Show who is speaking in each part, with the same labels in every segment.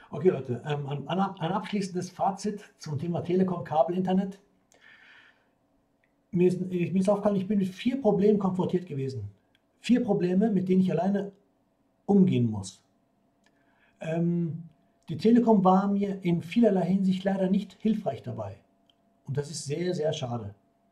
Speaker 1: Okay, Leute, ein abschließendes Fazit zum Thema Telekom, Kabel, Internet. Mir ist aufgefallen, ich bin mit 4 Problemen konfrontiert gewesen. 4 Probleme, mit denen ich alleine umgehen muss. Ähm, Die Telekom war mir in vielerlei Hinsicht leider nicht hilfreich dabei. Und das ist sehr, sehr schade.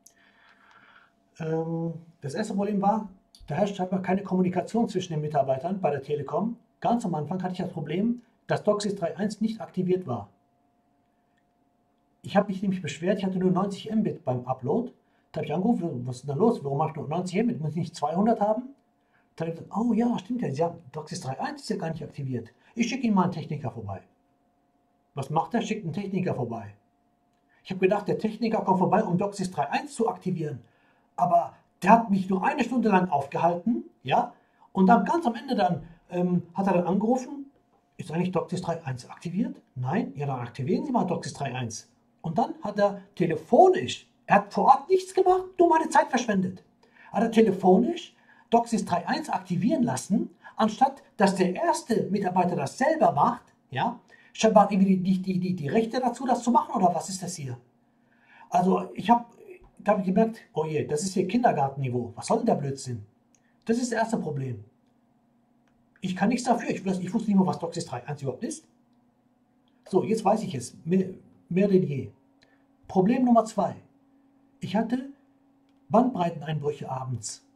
Speaker 1: Das erste Problem war, da herrscht einfach keine Kommunikation zwischen den Mitarbeitern bei der Telekom. Ganz am Anfang hatte ich das Problem, dass DOCSIS 3.1 nicht aktiviert war. Ich habe mich nämlich beschwert, ich hatte nur 90 Mbit beim Upload. Da habe ich angerufen, was ist denn da los? Warum habe ich nur 90 Mbit? Muss ich nicht 200 haben? Da habe ich gesagt, oh ja, stimmt ja, ja, DOCSIS 3.1 ist ja gar nicht aktiviert. Ich schicke Ihnen mal einen Techniker vorbei. Was macht er? Schickt einen Techniker vorbei. Ich habe gedacht, der Techniker kommt vorbei, um DOCSIS 3.1 zu aktivieren. Aber der hat mich nur eine Stunde lang aufgehalten, ja, und dann ganz am Ende dann hat er dann angerufen, ist eigentlich DOCSIS 3.1 aktiviert? Nein? Ja, dann aktivieren Sie mal DOCSIS 3.1. Und dann hat er telefonisch, er hat vor Ort nichts gemacht, nur meine Zeit verschwendet. Hat er telefonisch DOCSIS 3.1 aktivieren lassen, anstatt dass der erste Mitarbeiter das selber macht, ja, scheinbar irgendwie die Rechte dazu, das zu machen, oder was ist das hier? Also da habe ich gemerkt, oh je, das ist hier Kindergartenniveau. Was soll denn der Blödsinn? Das ist das erste Problem. Ich kann nichts dafür. Ich wusste nicht mal, was DOCSIS 3.1 überhaupt ist. So, jetzt weiß ich es. Mehr denn je. Problem Nummer 2. Ich hatte Bandbreiteneinbrüche abends.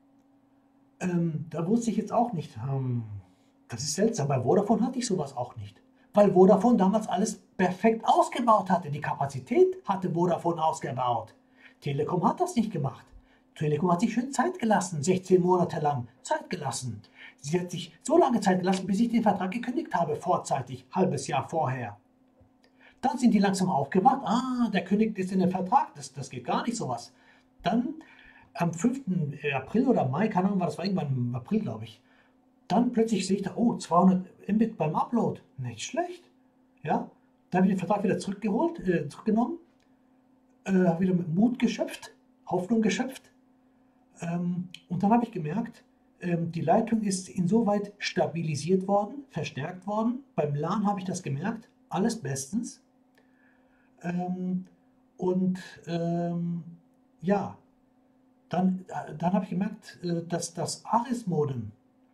Speaker 1: Da wusste ich jetzt auch nicht. Das ist seltsam. Bei Vodafone hatte ich sowas auch nicht. Weil Vodafone damals alles perfekt ausgebaut hatte. Die Kapazität hatte Vodafone ausgebaut. Telekom hat das nicht gemacht. Telekom hat sich schön Zeit gelassen, 16 Monate lang Zeit gelassen. Sie hat sich so lange Zeit gelassen, bis ich den Vertrag gekündigt habe, vorzeitig, halbes Jahr vorher. Dann sind die langsam aufgewacht. Ah, der kündigt jetzt in den Vertrag. Das geht gar nicht, sowas. Dann am 5. April oder Mai, keine Ahnung, das war irgendwann im April, glaube ich. Dann plötzlich sehe ich da, oh, 200 Mbit beim Upload. Nicht schlecht. Ja, dann habe ich den Vertrag wieder zurückgenommen, wieder mit Mut geschöpft, Hoffnung geschöpft. Und dann habe ich gemerkt, die Leitung ist insoweit stabilisiert worden, verstärkt worden. Beim LAN habe ich das gemerkt, alles bestens. Ähm, und ja, dann habe ich gemerkt, dass das ARIS-Modem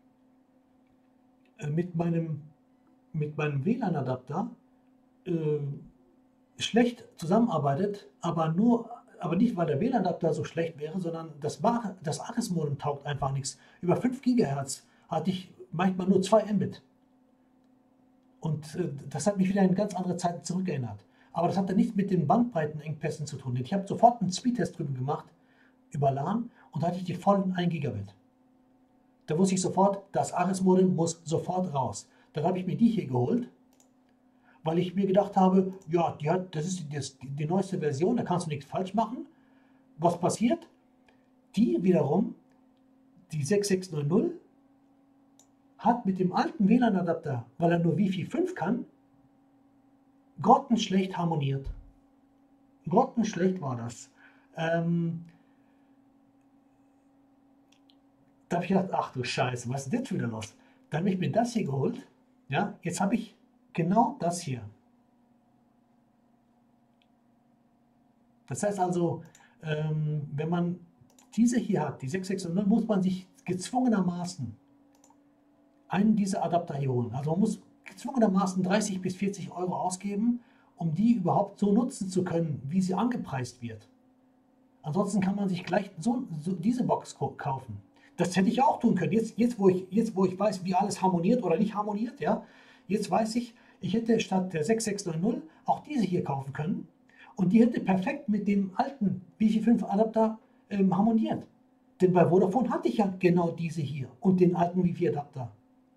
Speaker 1: mit meinem WLAN-Adapter äh, schlecht zusammenarbeitet, aber nicht, weil der WLAN-Adapter so schlecht wäre, sondern das ARIS-Modem taugt einfach nichts. Über 5 GHz hatte ich manchmal nur 2 Mbit. Und das hat mich wieder in ganz andere Zeiten zurückerinnert. Aber das hat dann nichts mit den Bandbreitenengpässen zu tun. Ich habe sofort einen Speedtest drüben gemacht, über LAN, und da hatte ich die vollen 1 Gigabit. Da wusste ich sofort, das ARIS-Modem muss sofort raus. Dann habe ich mir die hier geholt, weil ich mir gedacht habe, ja, das ist die neueste Version, da kannst du nichts falsch machen. Was passiert? Die wiederum, die 6600, hat mit dem alten WLAN-Adapter, weil er nur Wi-Fi 5 kann, grottenschlecht harmoniert. Grottenschlecht war das. Da habe ich gedacht, ach du Scheiße, was ist denn jetzt wieder los? Dann habe ich mir das hier geholt. Ja, jetzt habe ich genau das hier. Das heißt also, wenn man diese hier hat, die 6600, muss man sich gezwungenermaßen einen dieser Adapter hier holen. Also man muss gezwungenermaßen 30 bis 40 Euro ausgeben, um die überhaupt so nutzen zu können, wie sie angepreist wird. Ansonsten kann man sich gleich diese Box kaufen. Das hätte ich auch tun können. Jetzt, wo ich weiß, wie alles harmoniert oder nicht harmoniert, ja, jetzt weiß ich, ich hätte statt der 6690 auch diese hier kaufen können. Und die hätte perfekt mit dem alten Wi-Fi 5 Adapter harmoniert. Denn bei Vodafone hatte ich ja genau diese hier und den alten Wi-Fi Adapter.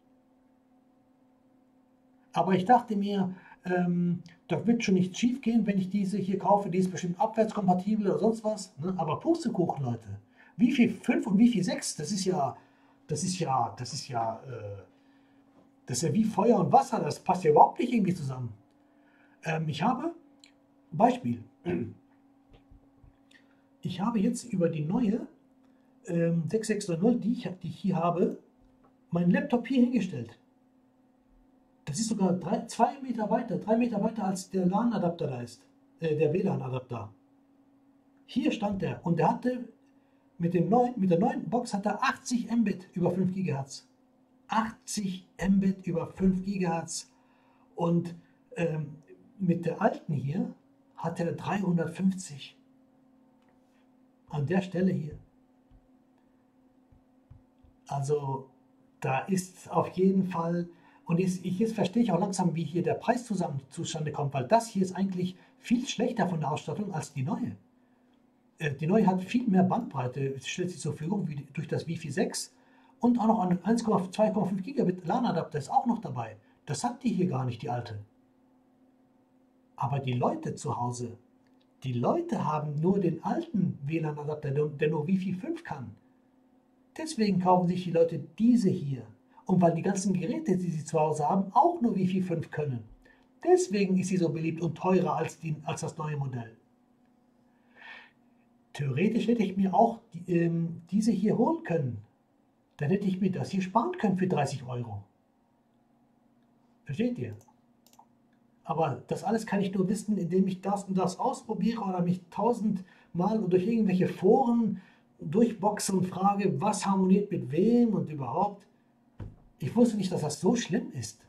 Speaker 1: Aber ich dachte mir, da wird schon nichts schief gehen, wenn ich diese hier kaufe. Die ist bestimmt abwärtskompatibel oder sonst was. Ne? Aber Pustekuchen, Leute. Wi-Fi 5 und Wi-Fi 6, das ist ja wie Feuer und Wasser. Das passt ja überhaupt nicht irgendwie zusammen. Ich habe, Beispiel, ich habe jetzt über die neue 6690, die ich hier habe, meinen Laptop hier hingestellt. Das ist sogar 2 Meter weiter, 3 Meter weiter als der LAN-Adapter da ist. Der WLAN-Adapter. Hier stand der und der hatte mit der neuen Box hat er 80 Mbit über 5 GHz. 80 Mbit über 5 GHz. Und mit der alten hier hat er 350. An der Stelle hier. Also da ist auf jeden Fall, und jetzt verstehe ich auch langsam, wie hier der Preis zustande kommt, weil das hier ist eigentlich viel schlechter von der Ausstattung als die neue. Die neue hat viel mehr Bandbreite, stellt sich zur Verfügung durch das Wi-Fi 6 und auch noch ein 2,5 Gigabit LAN-Adapter ist auch noch dabei. Das hat die hier gar nicht, die alte. Aber die Leute zu Hause, die Leute haben nur den alten WLAN-Adapter, der nur Wi-Fi 5 kann. Deswegen kaufen sich die Leute diese hier. Und weil die ganzen Geräte, die sie zu Hause haben, auch nur Wi-Fi 5 können. Deswegen ist sie so beliebt und teurer als das neue Modell. Theoretisch hätte ich mir auch diese hier holen können. Dann hätte ich mir das hier sparen können für 30 Euro. Versteht ihr? Aber das alles kann ich nur wissen, indem ich das und das ausprobiere oder mich 1000-mal durch irgendwelche Foren durchboxe und frage, was harmoniert mit wem und überhaupt. Ich wusste nicht, dass das so schlimm ist.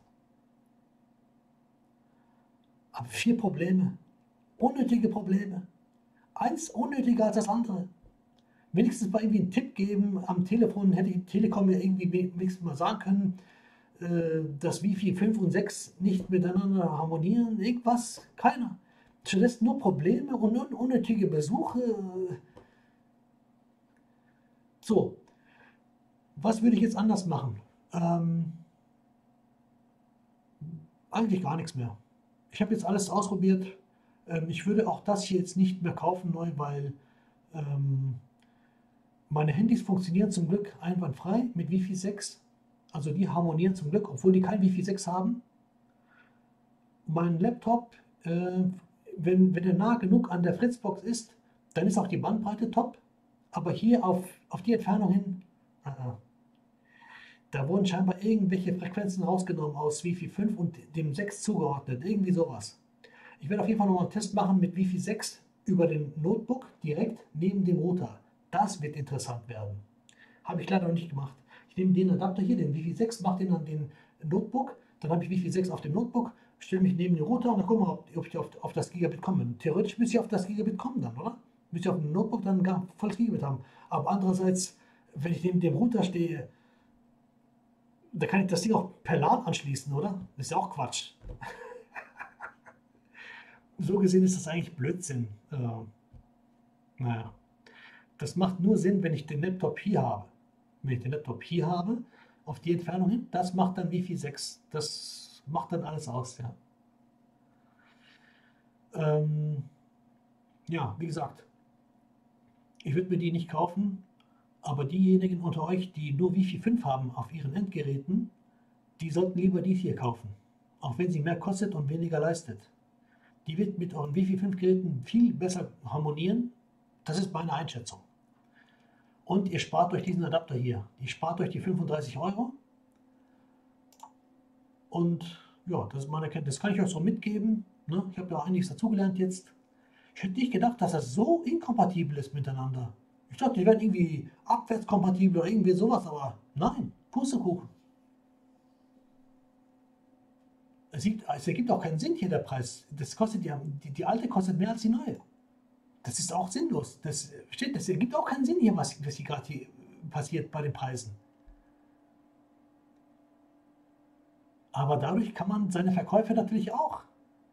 Speaker 1: Aber 4 Probleme. Unnötige Probleme. Eins unnötiger als das andere. Wenigstens mal irgendwie einen Tipp geben. Am Telefon hätte die Telekom mir irgendwie wenigstens mal sagen können, dass Wi-Fi 5 und 6 nicht miteinander harmonieren. Irgendwas. Keiner. Stattdessen nur Probleme und unnötige Besuche. So. Was würde ich jetzt anders machen? Eigentlich gar nichts mehr. Ich habe jetzt alles ausprobiert. Ich würde auch das hier jetzt nicht mehr kaufen neu, weil meine Handys funktionieren zum Glück einwandfrei mit Wi-Fi 6. Also die harmonieren zum Glück, obwohl die kein Wi-Fi 6 haben. Mein Laptop, wenn er nah genug an der Fritzbox ist, dann ist auch die Bandbreite top. Aber hier auf die Entfernung hin, da wurden scheinbar irgendwelche Frequenzen rausgenommen aus Wi-Fi 5 und dem 6 zugeordnet. Irgendwie sowas. Ich werde auf jeden Fall nochmal einen Test machen mit Wi-Fi 6 über den Notebook direkt neben dem Router. Das wird interessant werden. Habe ich leider noch nicht gemacht. Ich nehme den Adapter hier, den Wi-Fi 6, mache den an den Notebook. Dann habe ich Wi-Fi 6 auf dem Notebook, stelle mich neben den Router und dann gucken wir, ob ich auf das Gigabit komme. Theoretisch müsste ich auf das Gigabit kommen dann, oder? Müsste ich auf dem Notebook dann gar volles Gigabit haben. Aber andererseits, wenn ich neben dem Router stehe, da kann ich das Ding auch per LAN anschließen, oder? Das ist ja auch Quatsch. So gesehen ist das eigentlich Blödsinn. Naja, das macht nur Sinn, wenn ich den Laptop hier habe. Wenn ich den Laptop hier habe, auf die Entfernung hin, das macht dann Wi-Fi 6. Das macht dann alles aus, ja. Ja, wie gesagt, ich würde mir die nicht kaufen, aber diejenigen unter euch, die nur Wi-Fi 5 haben auf ihren Endgeräten, die sollten lieber dies hier kaufen. Auch wenn sie mehr kostet und weniger leistet. Die wird mit euren Wi-Fi 5 Geräten viel besser harmonieren. Das ist meine Einschätzung. Und ihr spart euch diesen Adapter hier. Ihr spart euch die 35 Euro. Und ja, das ist meine Erkenntnis. Das kann ich euch so mitgeben. Ne? Ich habe ja einiges dazugelernt jetzt. Ich hätte nicht gedacht, dass das so inkompatibel ist miteinander. Ich dachte, die werden irgendwie abwärtskompatibel oder irgendwie sowas, aber nein, Pustekuchen. Es ergibt auch keinen Sinn hier, der Preis. Das kostet die alte kostet mehr als die neue. Das ist auch sinnlos. Das ergibt auch keinen Sinn hier, was hier gerade hier passiert bei den Preisen. Aber dadurch kann man seine Verkäufe natürlich auch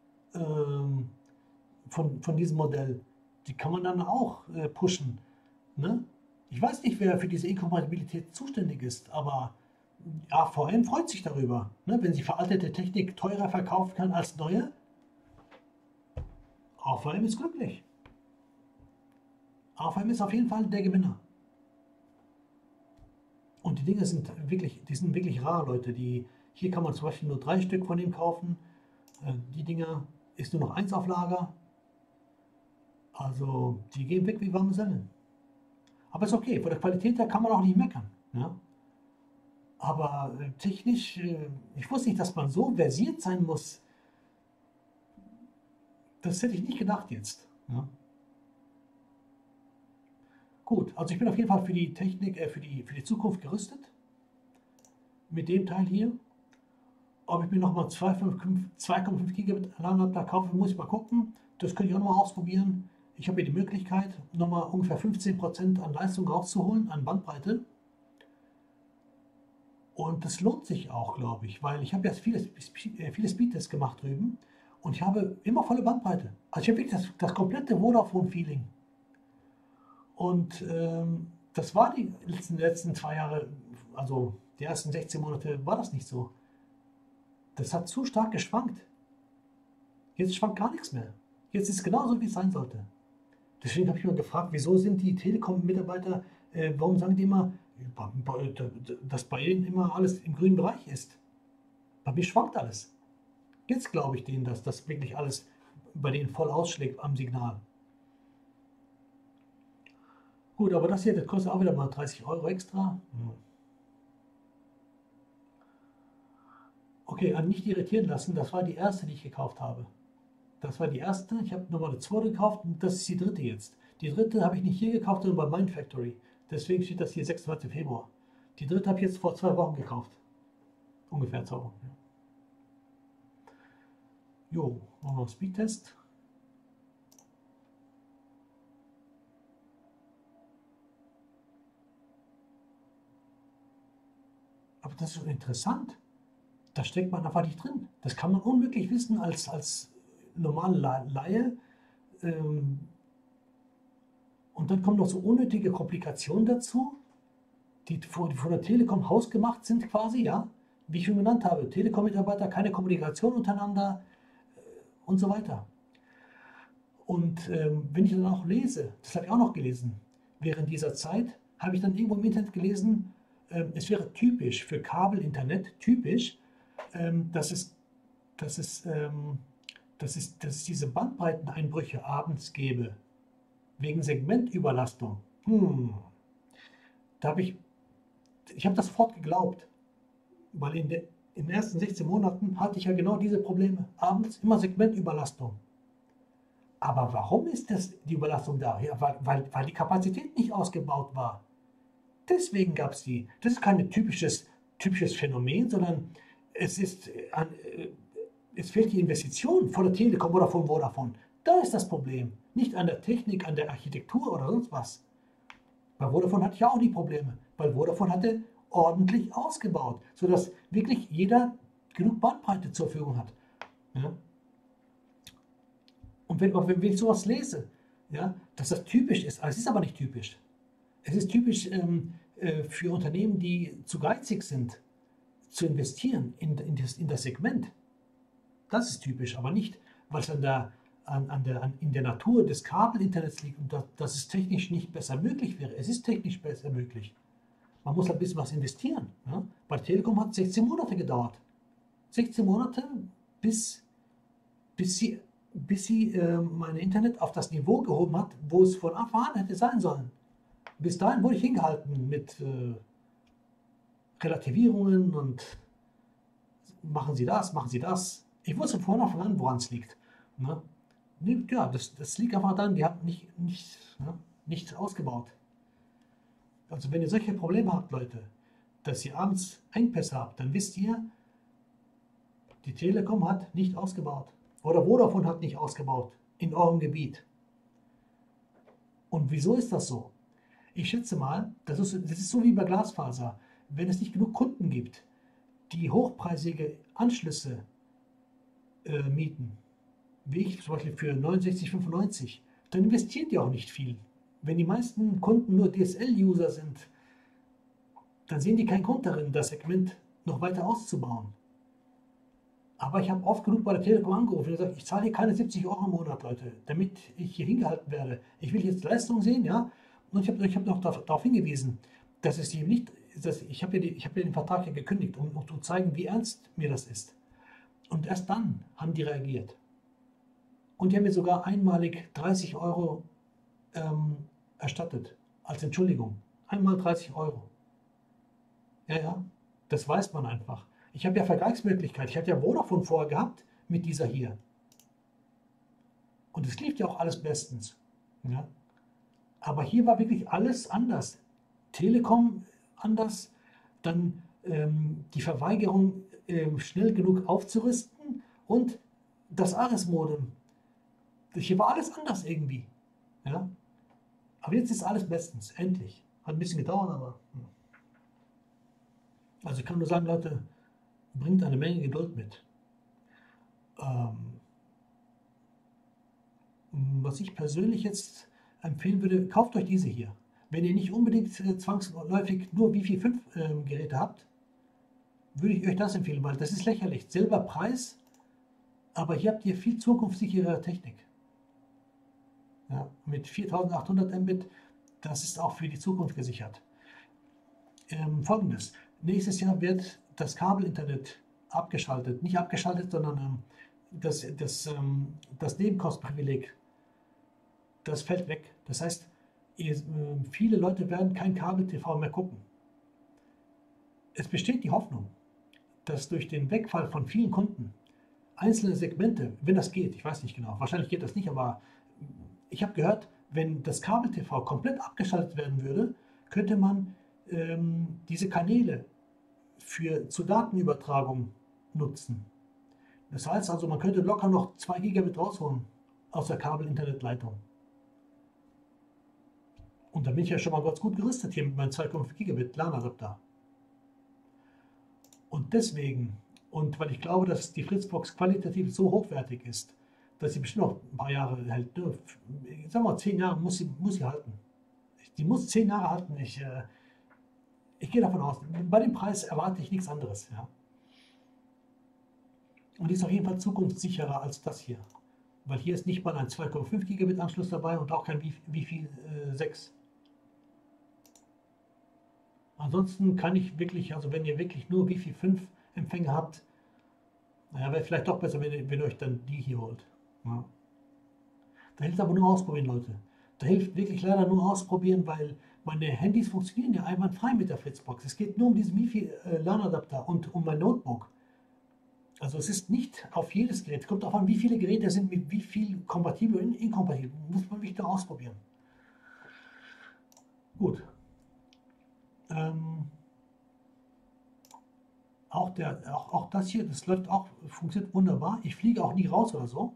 Speaker 1: von diesem Modell, die kann man dann auch pushen. Ne? Ich weiß nicht, wer für diese Inkompatibilität zuständig ist, aber AVM freut sich darüber. Ne? Wenn sie veraltete Technik teurer verkaufen kann als neue, AVM ist glücklich. AVM ist auf jeden Fall der Gewinner. Und die Dinge sind wirklich rar, Leute. Hier kann man zum Beispiel nur 3 Stück von dem kaufen. Die Dinger ist nur noch 1 auf Lager. Also die gehen weg wie warme Semmeln. Aber ist okay, von der Qualität her kann man auch nicht meckern. Ja? Aber technisch, ich wusste nicht, dass man so versiert sein muss. Das hätte ich nicht gedacht jetzt. Ja. Gut, also ich bin auf jeden Fall für die Technik, für die Zukunft gerüstet. Mit dem Teil hier. Ob ich mir nochmal 2,5 Gigabit Adapter kaufe, muss ich mal gucken. Das könnte ich auch nochmal ausprobieren. Ich habe hier die Möglichkeit, nochmal ungefähr 15% an Leistung rauszuholen, an Bandbreite. Und das lohnt sich auch, glaube ich, weil ich habe jetzt viele Speedtests gemacht drüben und ich habe immer volle Bandbreite. Also ich habe wirklich das komplette Vodafone-Feeling. Und das war die letzten 2 Jahre, also die ersten 16 Monate war das nicht so. Das hat zu stark geschwankt. Jetzt schwankt gar nichts mehr. Jetzt ist es genauso, wie es sein sollte. Deswegen habe ich mich gefragt, wieso sind die Telekom-Mitarbeiter, warum sagen die immer, dass bei ihnen immer alles im grünen Bereich ist? Bei mir schwankt alles. Jetzt glaube ich denen, dass das wirklich alles bei denen voll ausschlägt am Signal. Gut, aber das hier, das kostet auch wieder mal 30 Euro extra. Okay, an nicht irritieren lassen, das war die erste, die ich gekauft habe. Das war die erste, ich habe nochmal eine zweite gekauft und das ist die dritte jetzt. Die dritte habe ich nicht hier gekauft, sondern bei Mindfactory. Deswegen steht das hier 26. Februar. Die dritte habe ich jetzt vor 2 Wochen gekauft. Ungefähr 2 Wochen. Ja. Jo, machen wir einen Speedtest. Aber das ist schon interessant. Da steckt man einfach nicht drin. Das kann man unmöglich wissen als normale Laie. Und dann kommen noch so unnötige Komplikationen dazu, die von der Telekom hausgemacht sind quasi, ja. Wie ich schon genannt habe, Telekom-Mitarbeiter, keine Kommunikation untereinander und so weiter. Und wenn ich dann auch lese, das habe ich auch noch gelesen, während dieser Zeit habe ich dann irgendwo im Internet gelesen, es wäre typisch für Kabelinternet, typisch, dass es diese Bandbreiteneinbrüche abends gäbe, wegen Segmentüberlastung. Da habe ich habe das sofort geglaubt, weil in den ersten 16 Monaten hatte ich ja genau diese Probleme. Abends immer Segmentüberlastung. Aber warum ist die Überlastung da? Ja, weil die Kapazität nicht ausgebaut war. Deswegen gab es die. Das ist kein typisches Phänomen, sondern es fehlt die Investition von der Telekom oder von Vodafone. Da ist das Problem. Nicht an der Technik, an der Architektur oder sonst was. Bei Vodafone hatte ich ja auch die Probleme, weil Vodafone hatte ordentlich ausgebaut, sodass wirklich jeder genug Bandbreite zur Verfügung hat. Ja? Und wenn ich sowas lese, ja, dass das typisch ist, es ist aber nicht typisch. Es ist typisch für Unternehmen, die zu geizig sind, zu investieren in das Segment. Das ist typisch, aber nicht, weil es in der Natur des Kabelinternets liegt und dass es technisch nicht besser möglich wäre. Es ist technisch besser möglich. Man muss ein bisschen was investieren. Ja? Bei der Telekom hat es 16 Monate gedauert. 16 Monate, bis sie mein Internet auf das Niveau gehoben hat, wo es von Anfang an hätte sein sollen. Bis dahin wurde ich hingehalten mit Relativierungen und machen Sie das, machen Sie das. Ich wusste von Anfang an, woran es liegt. Ne? Ja, das liegt einfach daran, die haben nicht ausgebaut. Also wenn ihr solche Probleme habt, Leute, dass ihr abends Engpässe habt, dann wisst ihr, die Telekom hat nicht ausgebaut. Oder Vodafone hat nicht ausgebaut in eurem Gebiet. Und wieso ist das so? Ich schätze mal, das ist so wie bei Glasfaser. Wenn es nicht genug Kunden gibt, die hochpreisige Anschlüsse mieten, wie ich zum Beispiel für 69,95, dann investieren die auch nicht viel. Wenn die meisten Kunden nur DSL-User sind, dann sehen die keinen Grund darin, das Segment noch weiter auszubauen. Aber ich habe oft genug bei der Telekom angerufen und gesagt, ich zahle hier keine 70 Euro im Monat, Leute, damit ich hier hingehalten werde. Ich will jetzt Leistung sehen, ja. Und ich hab noch darauf hingewiesen, dass es eben nicht, ich habe ja den Vertrag ja gekündigt, um zu zeigen, wie ernst mir das ist. Und erst dann haben die reagiert. Und die haben mir sogar einmalig 30 Euro erstattet, als Entschuldigung. Einmal 30 Euro. Ja, ja. Das weiß man einfach. Ich habe ja Vergleichsmöglichkeit. Ich hatte ja Vodafone vorher gehabt mit dieser hier. Und es lief ja auch alles bestens. Ja? Aber hier war wirklich alles anders. Telekom anders, dann die Verweigerung, schnell genug aufzurüsten und das ARES-Modem. Hier war alles anders irgendwie. Ja? Aber jetzt ist alles bestens, endlich. Hat ein bisschen gedauert, aber. Also ich kann nur sagen, Leute, bringt eine Menge Geduld mit. Was ich persönlich jetzt empfehlen würde, kauft euch diese hier. Wenn ihr nicht unbedingt zwangsläufig nur Wi-Fi 5 Geräte habt, würde ich euch das empfehlen, weil das ist lächerlich. Selber Preis, aber hier habt ihr viel zukunftssichere Technik. Ja, mit 4800 Mbit, das ist auch für die Zukunft gesichert. Folgendes, nächstes Jahr wird das Kabelinternet abgeschaltet. Nicht abgeschaltet, sondern das Nebenkostenprivileg, das fällt weg. Das heißt, viele Leute werden kein Kabel-TV mehr gucken. Es besteht die Hoffnung, dass durch den Wegfall von vielen Kunden einzelne Segmente, wenn das geht, ich weiß nicht genau, wahrscheinlich geht das nicht, aber ich habe gehört, wenn das Kabel-TV komplett abgeschaltet werden würde, könnte man diese Kanäle zur Datenübertragung nutzen. Das heißt also, man könnte locker noch 2 Gigabit rausholen aus der Kabel-Internetleitung. Und da bin ich ja schon mal ganz gut gerüstet hier mit meinem 2,5 Gigabit LAN-Adapter. Und deswegen, und weil ich glaube, dass die Fritzbox qualitativ so hochwertig ist, dass sie bestimmt noch ein paar Jahre hält, ich sag mal 10 Jahre muss sie halten. Die muss 10 Jahre halten. Ich gehe davon aus, bei dem Preis erwarte ich nichts anderes. Ja. Und die ist auf jeden Fall zukunftssicherer als das hier. Weil hier ist nicht mal ein 2,5 Gigabit Anschluss dabei und auch kein Wi-Fi 6. Ansonsten kann ich wirklich, also wenn ihr wirklich nur Wi-Fi 5 Empfänger habt, naja, wäre vielleicht doch besser, wenn ihr euch dann die hier holt. Ja. Da hilft aber nur ausprobieren, Leute. Da hilft wirklich leider nur ausprobieren, weil meine Handys funktionieren ja einwandfrei mit der Fritzbox. Es geht nur um diesen Wi-Fi LAN-Adapter und um mein Notebook. Also es ist nicht auf jedes Gerät. Es kommt darauf an, wie viele Geräte sind mit wie viel kompatibel und inkompatibel. Muss man wirklich da ausprobieren. Gut. Auch das hier, das läuft auch, funktioniert wunderbar. Ich fliege auch nie raus oder so.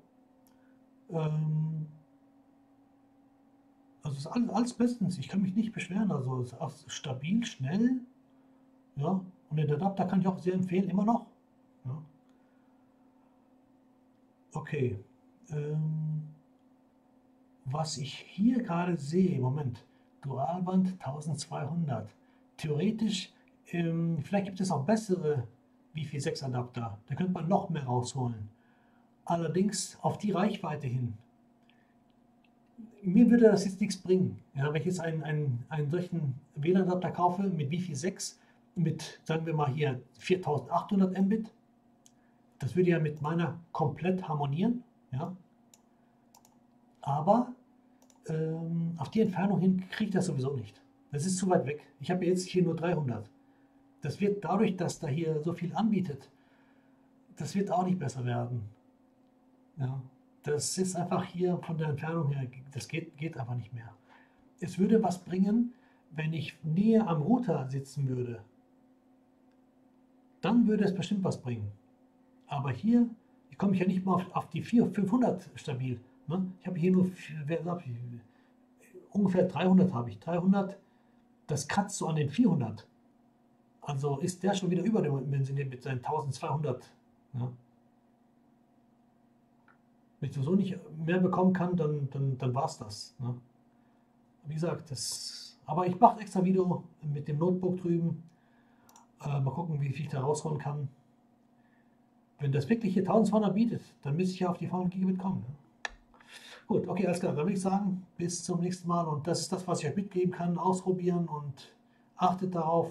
Speaker 1: Also ist alles bestens. Ich kann mich nicht beschweren. Also es ist auch stabil, schnell. Ja. Und den Adapter kann ich auch sehr empfehlen, immer noch. Ja. Okay. Was ich hier gerade sehe, Moment, Dualband 1200. Theoretisch, vielleicht gibt es auch bessere Wi-Fi 6 Adapter. Da könnte man noch mehr rausholen. Allerdings auf die Reichweite hin. Mir würde das jetzt nichts bringen. Ja, wenn ich jetzt einen solchen WLAN-Adapter kaufe mit Wi-Fi 6, mit, sagen wir mal hier 4800 Mbit, das würde ja mit meiner komplett harmonieren. Ja? Aber auf die Entfernung hin kriege ich das sowieso nicht. Das ist zu weit weg. Ich habe jetzt hier nur 300. Das wird dadurch, dass da hier so viel anbietet, das wird auch nicht besser werden. Ja, das ist einfach hier von der Entfernung her, das geht einfach nicht mehr. Es würde was bringen, wenn ich näher am Router sitzen würde. Dann würde es bestimmt was bringen. Aber hier komme ich ja nicht mal auf die 500 stabil. Ne? Ich habe hier nur ungefähr 300 habe ich. 300, das kratzt so an den 400. Also ist der schon wieder überdimensioniert mit seinen 1200. Ja? Wenn ich so nicht mehr bekommen kann, dann war es das. Ne? Wie gesagt, aber ich mache extra Video mit dem Notebook drüben. Mal gucken, wie viel ich da rausholen kann. Wenn das wirklich hier 1200 bietet, dann müsste ich ja auf die 400 Gigabit kommen. Ne? Gut, okay, alles klar. Dann würde ich sagen, bis zum nächsten Mal. Und das ist das, was ich euch mitgeben kann. Ausprobieren und achtet darauf.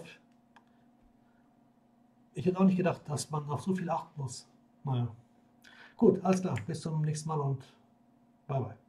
Speaker 1: Ich hätte auch nicht gedacht, dass man auf so viel achten muss. Naja. Gut, alles klar. Bis zum nächsten Mal und bye bye.